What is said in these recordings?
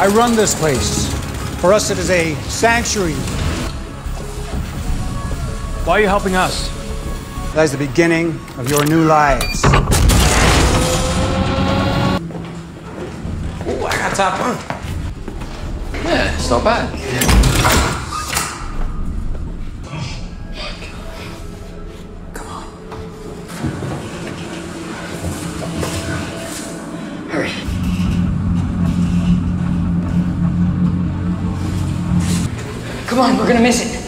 I run this place. For us, it is a sanctuary. Why are you helping us? That is the beginning of your new lives. Ooh, I got top on. Yeah, it's not bad. Come on. Hurry. Come on, we're gonna miss it.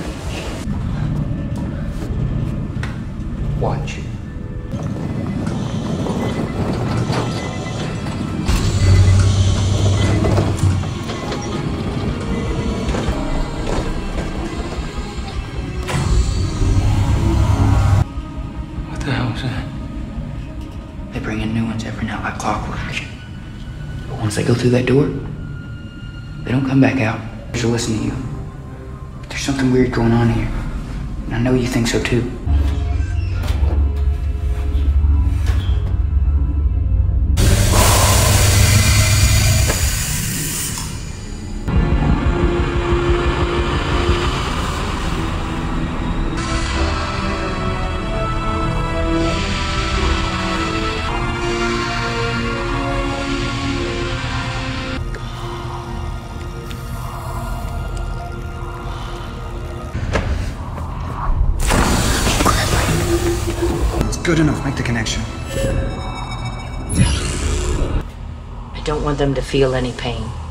Watch. What the hell was that? They bring in new ones every night like clockwork. But once they go through that door, they don't come back out. They'll listen to you. There's something weird going on here. And I know you think so too. Good enough. Make the connection. I don't want them to feel any pain.